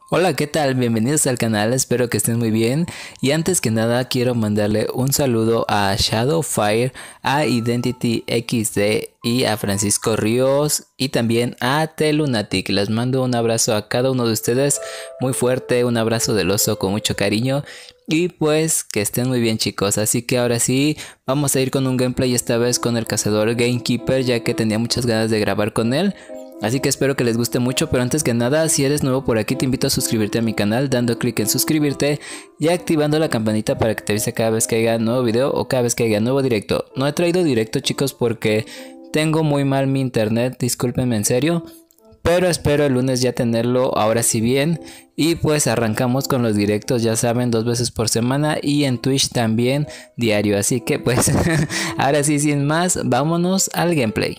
Hola, ¿qué tal? Bienvenidos al canal, espero que estén muy bien. Y antes que nada quiero mandarle un saludo a Shadowfire, a Identity XD y a Francisco Ríos y también a Telunatic. Les mando un abrazo a cada uno de ustedes, muy fuerte, un abrazo del oso con mucho cariño. Y pues que estén muy bien, chicos, así que ahora sí vamos a ir con un gameplay, esta vez con el cazador Gamekeeper, ya que tenía muchas ganas de grabar con él. Así que espero que les guste mucho, pero antes que nada, si eres nuevo por aquí te invito a suscribirte a mi canal dando clic en suscribirte y activando la campanita para que te avise cada vez que haya nuevo video o cada vez que haya nuevo directo. No he traído directo, chicos, porque tengo muy mal mi internet, discúlpenme en serio, pero espero el lunes ya tenerlo ahora sí bien. Y pues arrancamos con los directos, ya saben, 2 veces por semana y en Twitch también diario, así que pues ahora sí, sin más, vámonos al gameplay.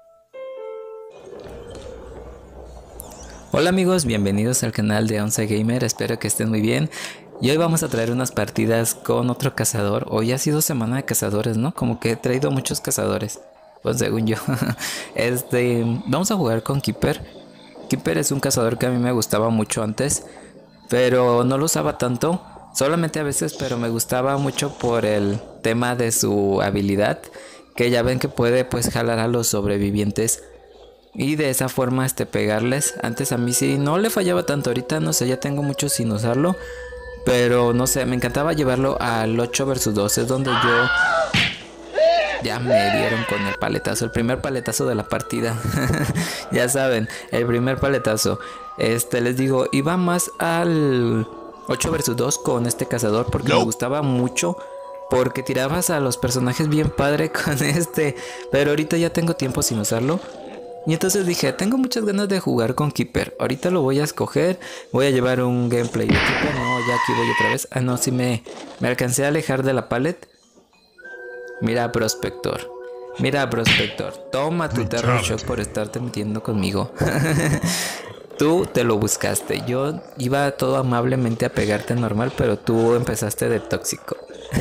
Hola amigos, bienvenidos al canal de Once Gamer, espero que estén muy bien. Y hoy vamos a traer unas partidas con otro cazador. Hoy ha sido semana de cazadores, ¿no? Como que he traído muchos cazadores, pues según yo. Vamos a jugar con Keeper. Keeper es un cazador que a mí me gustaba mucho antes, pero no lo usaba tanto, solamente a veces, pero me gustaba mucho por el tema de su habilidad, que ya ven que puede pues jalar a los sobrevivientes y de esa forma pegarles. Antes a mí sí no le fallaba tanto, ahorita no sé, ya tengo mucho sin usarlo, pero no sé, me encantaba llevarlo al 8 versus 2, es donde yo ya me dieron con el paletazo, el primer paletazo de la partida. Ya saben, el primer paletazo. Les digo, iba más al 8 versus 2 con este cazador porque me gustaba mucho, porque tirabas a los personajes bien padre con pero ahorita ya tengo tiempo sin usarlo. Y entonces dije, tengo muchas ganas de jugar con Keeper. Ahorita lo voy a escoger. Voy a llevar un gameplay de Keeper. No, ya aquí voy otra vez. Ah, no, sí me alcancé a alejar de la palette. Mira, Prospector. Mira, Prospector. Toma tu Terror Shock por estarte metiendo conmigo. Tú te lo buscaste. Yo iba todo amablemente a pegarte normal, pero tú empezaste de tóxico.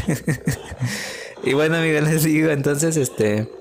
Y bueno, amigos, les digo, entonces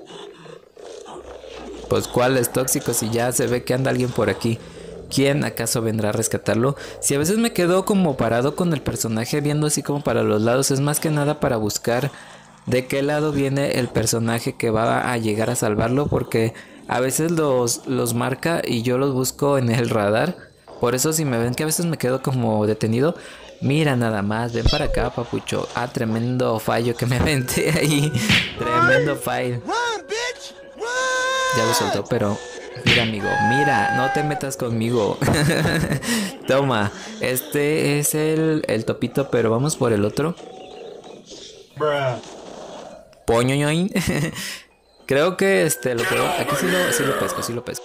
pues cuál es tóxico si ya se ve que anda alguien por aquí. ¿Quién acaso vendrá a rescatarlo? Si a veces me quedo como parado con el personaje viendo así como para los lados, es más que nada para buscar de qué lado viene el personaje que va a llegar a salvarlo, porque a veces los marca y yo los busco en el radar. Por eso si me ven que a veces me quedo como detenido, mira nada más, ven para acá, papucho. Ah, tremendo fallo que me aventé ahí. Tremendo fail. Ya lo soltó, pero mira, amigo, mira, no te metas conmigo. Toma, este es el topito, pero vamos por el otro. Poñoñoin. Creo que lo puedo. Aquí sí lo pesco, sí lo pesco.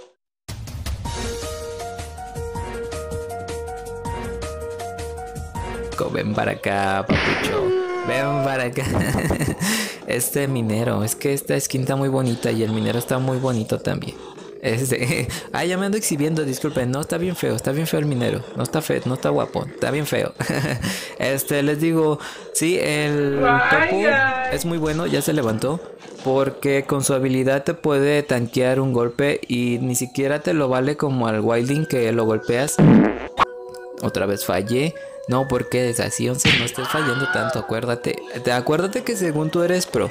Ven para acá, papucho. Ven para acá. Este minero, es que esta skin está muy bonita y el minero está muy bonito también. Ay, ya me ando exhibiendo, disculpen, no, está bien feo el minero. No está feo, no está guapo, está bien feo. Les digo, sí, el topo es muy bueno, ya se levantó. Porque con su habilidad te puede tanquear un golpe y ni siquiera te lo vale como al Wilding que lo golpeas. Otra vez fallé. No, porque es así, 11, no estés fallando tanto, acuérdate. Acuérdate que según tú eres pro.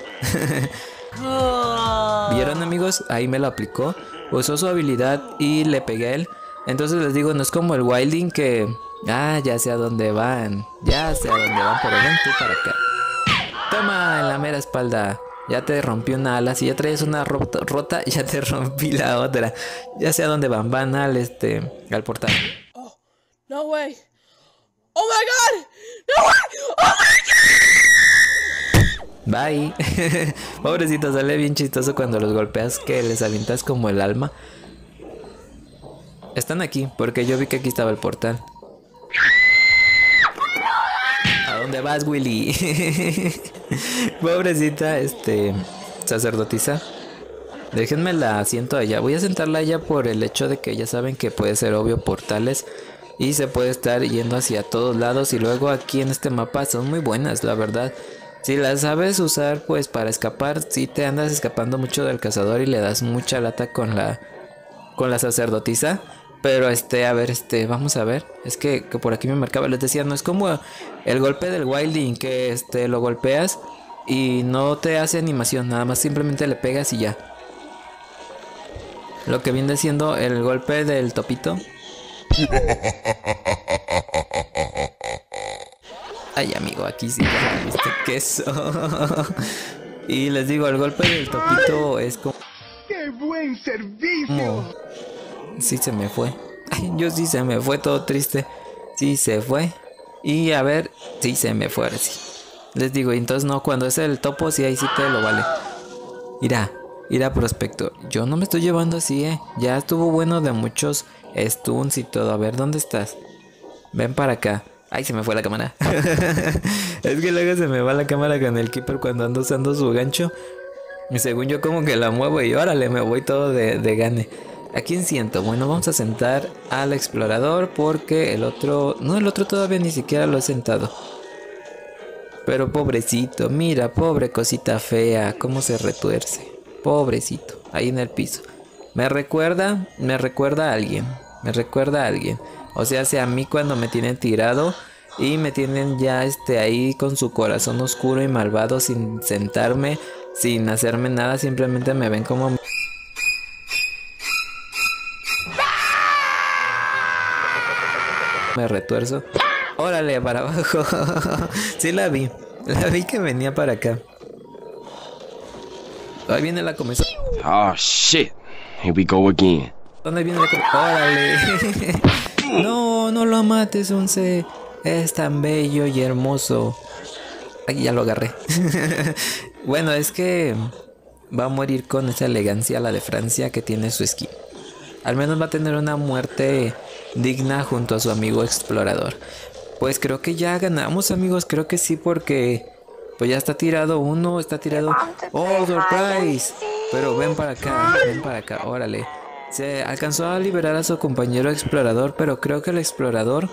¿Vieron, amigos? Ahí me lo aplicó. Usó su habilidad y le pegué a él. Entonces les digo, no es como el Wilding que... Ah, ya sé a dónde van. Ya sé a dónde van, pero ven tú para acá. Toma, en la mera espalda. Ya te rompí una ala. Si ya traes una rota, ya te rompí la otra. Ya sé a dónde van. Van al portal. Oh, no way. Oh my god! No way! Oh my god! Bye. Pobrecito, sale bien chistoso cuando los golpeas, que les avientas como el alma. Están aquí, porque yo vi que aquí estaba el portal. ¿A dónde vas, Willy? Pobrecita, sacerdotisa. Déjenme la asiento allá. Voy a sentarla allá por el hecho de que ya saben que puede ser obvio portales y se puede estar yendo hacia todos lados. Y luego aquí en este mapa son muy buenas, la verdad. Si las sabes usar pues para escapar, si te andas escapando mucho del cazador y le das mucha lata con la sacerdotisa, Pero a ver, vamos a ver. Es que por aquí me marcaba, les decía, no es como el golpe del Wilding que lo golpeas y no te hace animación, nada más simplemente le pegas y ya. Lo que viene siendo el golpe del topito. Ay, amigo, aquí sí ya viste queso. Y les digo, el golpe del topito es como... ¡Qué buen servicio! Sí se me fue. Ay, yo sí se me fue, todo triste. Sí se fue. Y a ver, sí se me fue ahora sí. Les digo, y entonces no, cuando es el topo, sí, ahí sí te lo vale. Irá prospecto. Yo no me estoy llevando así, Ya estuvo bueno de muchos stuns y todo. A ver, ¿dónde estás? Ven para acá. Ay, se me fue la cámara. Es que luego se me va la cámara con el keeper cuando ando usando su gancho. Y según yo como que la muevo y órale, me voy todo de gane. ¿A quién siento? Bueno, vamos a sentar al explorador porque el otro... No, el otro todavía ni siquiera lo he sentado. Pero pobrecito, mira, pobre cosita fea, cómo se retuerce. Pobrecito, ahí en el piso. Me recuerda a alguien. Me recuerda a alguien. O sea a mí cuando me tienen tirado y me tienen ya ahí con su corazón oscuro y malvado sin sentarme, sin hacerme nada, simplemente me ven como... Me retuerzo. Órale, para abajo. Sí la vi que venía para acá. Ahí viene la comezón. Oh shit. Here we go again. ¿Dónde viene la comezón? Órale. No, no lo mates, Once. Es tan bello y hermoso. Aquí ya lo agarré. Bueno, es que va a morir con esa elegancia la de Francia que tiene su skin. Al menos va a tener una muerte digna junto a su amigo explorador. Pues creo que ya ganamos, amigos. Creo que sí, porque pues ya está tirado uno, está tirado... ¡Oh, surprise! Pero ven para acá, órale. Se alcanzó a liberar a su compañero explorador, pero creo que el explorador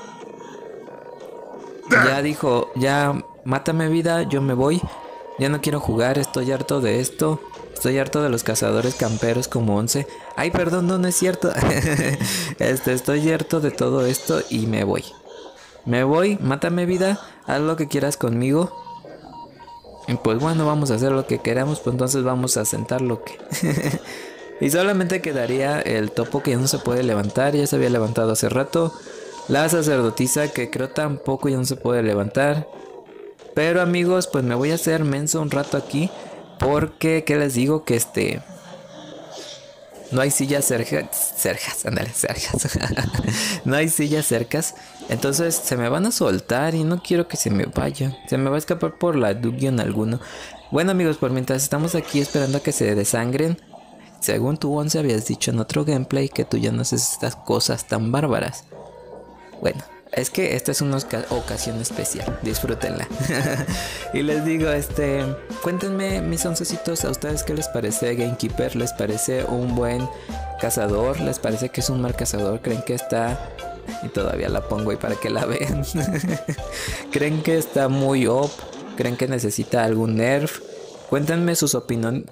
ya dijo, ya mátame vida, yo me voy. Ya no quiero jugar, estoy harto de esto. Estoy harto de los cazadores camperos como Once. Ay, perdón, no es cierto. Estoy harto de todo esto y me voy. Me voy, mátame vida, haz lo que quieras conmigo. Y pues bueno, vamos a hacer lo que queramos, pues entonces vamos a sentar lo que... Y solamente quedaría el topo que ya no se puede levantar, ya se había levantado hace rato. La sacerdotisa que creo tampoco ya no se puede levantar. Pero amigos, pues me voy a hacer menso un rato aquí. Porque, ¿qué les digo? Que no hay sillas cercas, ándale, cercas. No hay sillas cercas. Entonces se me van a soltar y no quiero que se me vaya. Se me va a escapar por la dungeon alguno. Bueno amigos, por mientras estamos aquí esperando a que se desangren. Según tú, Once, habías dicho en otro gameplay que tú ya no haces estas cosas tan bárbaras. Bueno, es que esta es una ocasión especial, disfrútenla. Y les digo, cuéntenme mis oncecitos, ¿a ustedes qué les parece Gamekeeper? ¿Les parece un buen cazador? ¿Les parece que es un mal cazador? ¿Creen que está...? Y todavía la pongo ahí para que la vean. ¿Creen que está muy OP? ¿Creen que necesita algún nerf? Cuéntenme sus opiniones.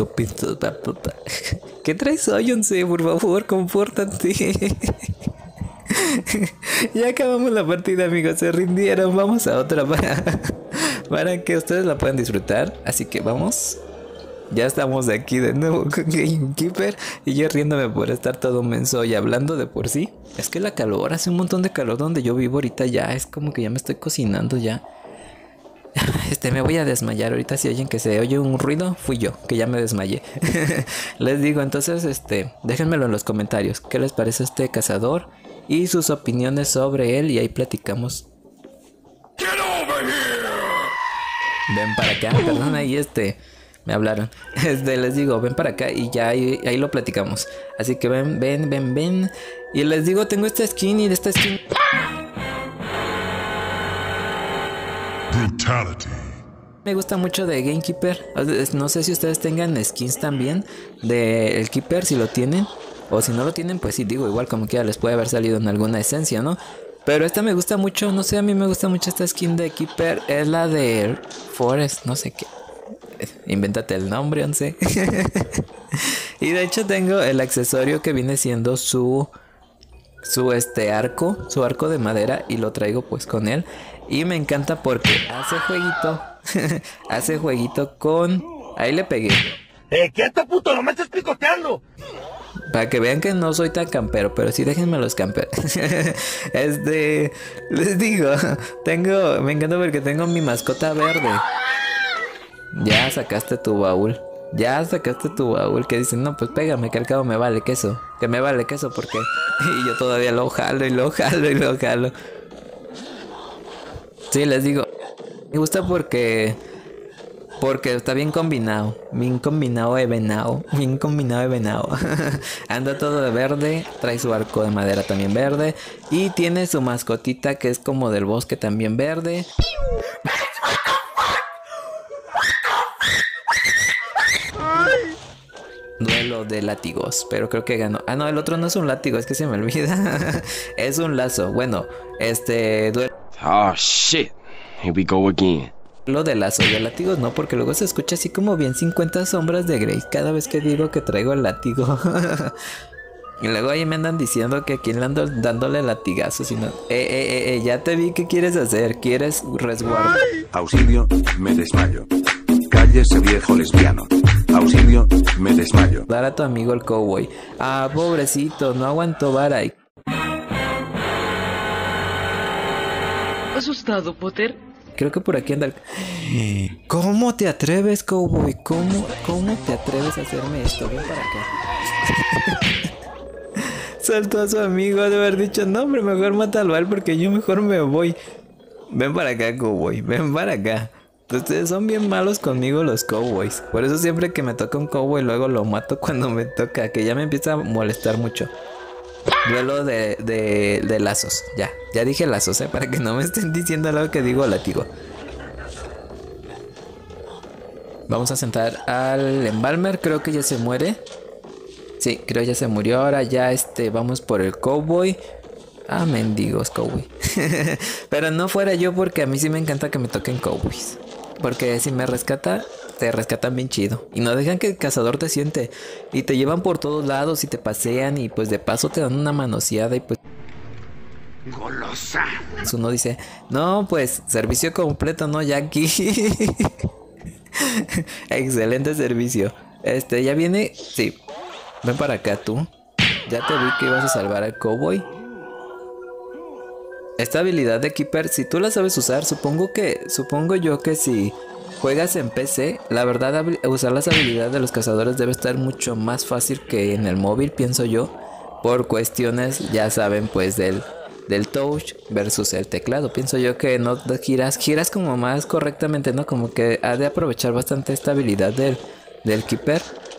¿Qué traes hoy, Once? Por favor, compórtate. Ya acabamos la partida, amigos. Se rindieron. Vamos a otra para que ustedes la puedan disfrutar. Así que vamos. Ya estamos aquí de nuevo con Gamekeeper. Y yo riéndome por estar todo menso y hablando de por sí. Es que la calor, hace un montón de calor donde yo vivo ahorita ya. Es como que ya me estoy cocinando ya. Me voy a desmayar ahorita. Si oyen que se oye un ruido, fui yo, que ya me desmayé. Les digo, entonces, déjenmelo en los comentarios. ¿Qué les parece este cazador? Y sus opiniones sobre él. Y ahí platicamos. Ven para acá, perdón, ahí me hablaron. Les digo, ven para acá y ya ahí lo platicamos. Así que ven. Y les digo, tengo esta skin y de esta skin... Brutality. Me gusta mucho de Gamekeeper. No sé si ustedes tengan skins también de el Keeper, si lo tienen. O si no lo tienen, pues sí, digo, igual como que ya les puede haber salido en alguna esencia, ¿no? Pero esta me gusta mucho, no sé, a mí me gusta mucho esta skin de Keeper. Es la de Forest, no sé qué. Invéntate el nombre, Once. Y de hecho tengo el accesorio que viene siendo su su arco de madera y lo traigo pues con él. Y me encanta porque hace jueguito, hace jueguito con... Ahí le pegué. ¡Quieto, puto! ¡No me estés picoteando! Para que vean que no soy tan campero, pero sí déjenme los camper. Les digo, me encanta porque tengo mi mascota verde. Ya sacaste tu baúl. Que dicen, no, pues pégame, que al cabo me vale queso. Que me vale queso porque... Y yo todavía lo jalo y lo jalo y lo jalo. Sí, les digo, me gusta porque está bien combinado. Bien combinado de venado. Anda todo de verde. Trae su arco de madera también verde. Y tiene su mascotita que es como del bosque también verde. Duelo de látigos, pero creo que ganó. Ah, no, el otro no es un látigo, es que se me olvida. Es un lazo. Bueno, duelo. Oh shit. Here we go again. Lo de lazo y de látigos no, porque luego se escucha así como bien 50 sombras de Grey cada vez que digo que traigo el látigo. Y luego ahí me andan diciendo que aquí le ando dándole latigazos y no. Ya te vi, ¿qué quieres hacer? ¿Quieres resguardo? Auxilio, me desmayo. Cállese, viejo lesbiano. Auxilio, me desmayo. Dar a tu amigo el cowboy. Ah, pobrecito, no aguantó vara. ¿Asustado, Potter? Creo que por aquí anda el... ¿Cómo te atreves, cowboy? ¿Cómo te atreves a hacerme esto? Ven para acá. Saltó a su amigo de haber dicho, no, hombre, mejor mátalo a él porque yo mejor me voy. Ven para acá, cowboy, ven para acá. Ustedes son bien malos conmigo los cowboys. Por eso siempre que me toca un cowboy luego lo mato cuando me toca, que ya me empieza a molestar mucho. Duelo de lazos. Ya dije lazos, para que no me estén diciendo algo que digo látigo. Vamos a sentar al embalmer. Creo que ya se muere. Sí, creo ya se murió. Ahora ya vamos por el cowboy. Ah, mendigos cowboy. Pero no fuera yo, porque a mí sí me encanta que me toquen cowboys. Porque si me rescata, te rescatan bien chido. Y no dejan que el cazador te siente. Y te llevan por todos lados y te pasean. Y pues de paso te dan una manoseada y pues... ¡Golosa! Uno dice, no, pues servicio completo, ¿no, Jackie? Excelente servicio. Ya viene... Sí. Ven para acá tú. Ya te vi que ibas a salvar al cowboy. Esta habilidad de Keeper, si tú la sabes usar, supongo yo que si juegas en PC, la verdad usar las habilidades de los cazadores debe estar mucho más fácil que en el móvil, pienso yo, por cuestiones, ya saben, pues del touch versus el teclado. Pienso yo que no giras como más correctamente, ¿no? Como que ha de aprovechar bastante esta habilidad del Keeper.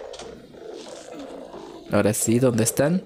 Ahora sí, ¿dónde están?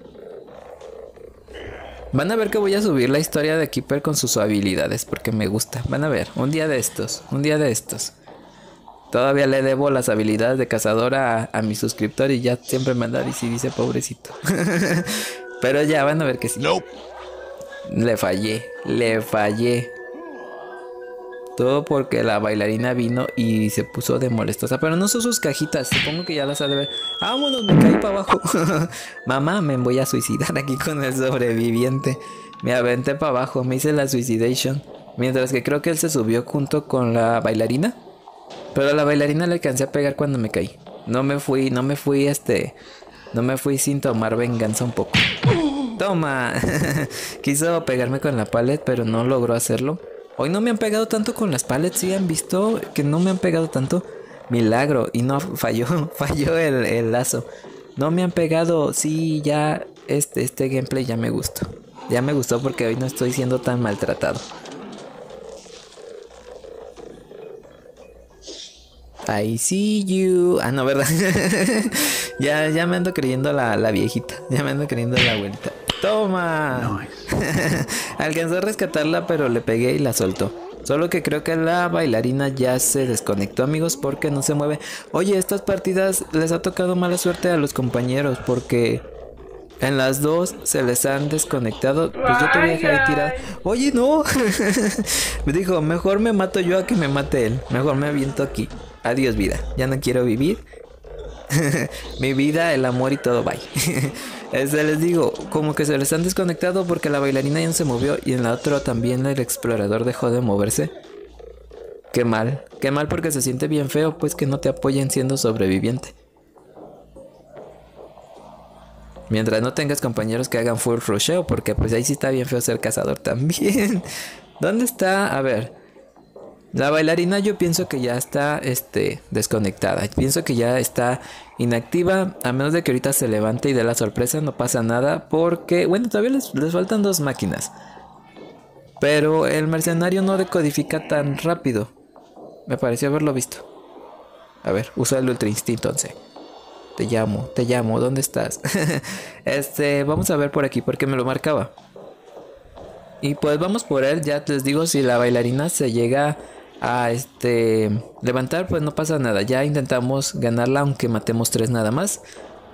Van a ver que voy a subir la historia de Keeper con sus habilidades, porque me gusta. Van a ver, un día de estos. Todavía le debo las habilidades de cazador a mi suscriptor y ya siempre me anda y dice pobrecito. Pero ya van a ver que sí. No. Le fallé. Todo porque la bailarina vino y se puso de molestosa. Pero no son sus cajitas, supongo que ya las ha de ver. ¡Vámonos! Me caí para abajo. Mamá, me voy a suicidar aquí con el sobreviviente. Me aventé para abajo, me hice la suicidation. Mientras que creo que él se subió junto con la bailarina. Pero a la bailarina le alcancé a pegar cuando me caí. No me fui sin tomar venganza un poco. ¡Toma! Quiso pegarme con la pallet, pero no logró hacerlo. Hoy no me han pegado tanto con las pallets. ¿Sí han visto que no me han pegado tanto? Milagro. Y no falló el lazo. No me han pegado. Sí, ya este gameplay ya me gustó. Ya me gustó porque hoy no estoy siendo tan maltratado. I see you. Ah, no, ¿verdad? ya me ando creyendo la viejita. Ya me ando creyendo la abuelita. ¡Toma! Nice. Alcanzó a rescatarla, pero le pegué y la soltó. Solo que creo que la bailarina ya se desconectó, amigos, porque no se mueve. Oye, estas partidas les ha tocado mala suerte a los compañeros, porque en las dos se les han desconectado. Pues yo te voy a dejar ahí tirada. Oye, no. Me dijo, mejor me mato yo a que me mate él. Mejor me aviento aquí. Adiós, vida. Ya no quiero vivir. Mi vida, el amor y todo, bye. Les digo, como que se les han desconectado porque la bailarina ya no se movió y en la otra también el explorador dejó de moverse. Qué mal porque se siente bien feo pues que no te apoyen siendo sobreviviente. Mientras no tengas compañeros que hagan full rusheo, porque pues ahí sí está bien feo ser cazador también. ¿Dónde está? A ver. La bailarina yo pienso que ya está desconectada. Pienso que ya está inactiva. A menos de que ahorita se levante y dé la sorpresa, no pasa nada. Porque, bueno, todavía les faltan 2 máquinas. Pero el mercenario no decodifica tan rápido. Me pareció haberlo visto. A ver, usa el ultra instinto 11. Te llamo, ¿dónde estás? Vamos a ver por aquí porque me lo marcaba. Y pues vamos por él. Ya les digo, si la bailarina se llega a levantar, pues no pasa nada. Ya intentamos ganarla aunque matemos 3 nada más.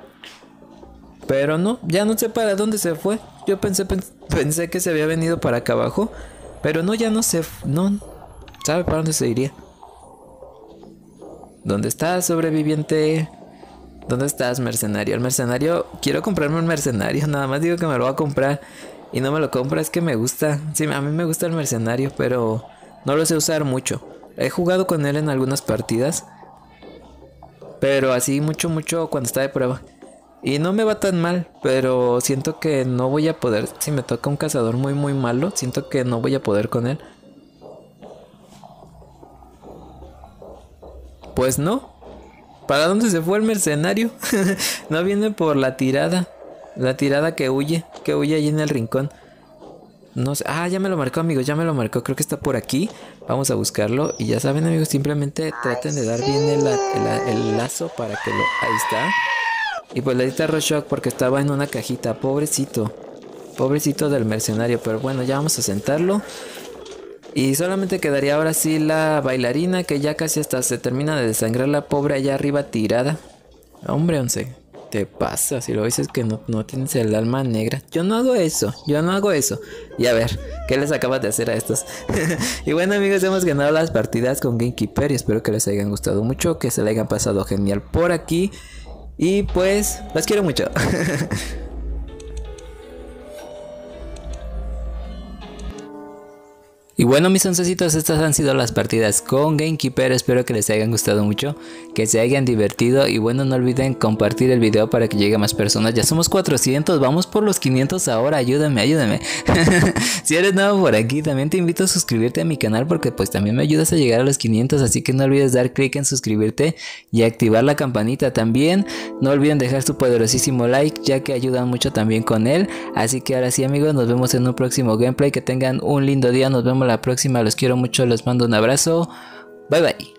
Pero no, ya no sé para dónde se fue. Yo pensé que se había venido para acá abajo. Pero no, ya no sé. No, ¿sabe para dónde se iría? ¿Dónde estás, sobreviviente? ¿Dónde estás, mercenario? El mercenario, quiero comprarme un mercenario. Nada más digo que me lo voy a comprar y no me lo compra, es que me gusta. Sí, a mí me gusta el mercenario, pero no lo sé usar mucho. He jugado con él en algunas partidas, pero así mucho cuando está de prueba. Y no me va tan mal, pero siento que no voy a poder. Si me toca un cazador muy malo, siento que no voy a poder con él. Pues no. ¿Para dónde se fue el mercenario? No viene por la tirada. La tirada que huye ahí en el rincón. No sé. Ah, ya me lo marcó, amigos, ya me lo marcó. Creo que está por aquí. Vamos a buscarlo. Y ya saben, amigos, simplemente traten de dar bien el lazo para que lo... Ahí está. Y pues le diste Roshock porque estaba en una cajita. Pobrecito. Pobrecito del mercenario. Pero bueno, ya vamos a sentarlo. Y solamente quedaría ahora sí la bailarina, que ya casi hasta se termina de desangrar la pobre allá arriba tirada. Hombre, 11, te pasa si lo dices que no tienes el alma negra. Yo no hago eso. Y a ver, ¿qué les acabas de hacer a estos? Y bueno, amigos, hemos ganado las partidas con Gamekeeper y espero que les hayan gustado mucho, que se la hayan pasado genial por aquí. Y pues, las quiero mucho. Y bueno, mis oncecitos, estas han sido las partidas con Gamekeeper. Espero que les hayan gustado mucho, que se hayan divertido. Y bueno, no olviden compartir el video para que llegue a más personas. Ya somos 400, vamos por los 500 ahora. Ayúdame. Si eres nuevo por aquí, también te invito a suscribirte a mi canal, porque pues también me ayudas a llegar a los 500. Así que no olvides dar clic en suscribirte y activar la campanita. También no olviden dejar su poderosísimo like, ya que ayudan mucho también con él. Así que ahora sí, amigos, nos vemos en un próximo gameplay. Que tengan un lindo día, nos vemos la próxima, los quiero mucho, les mando un abrazo, bye bye.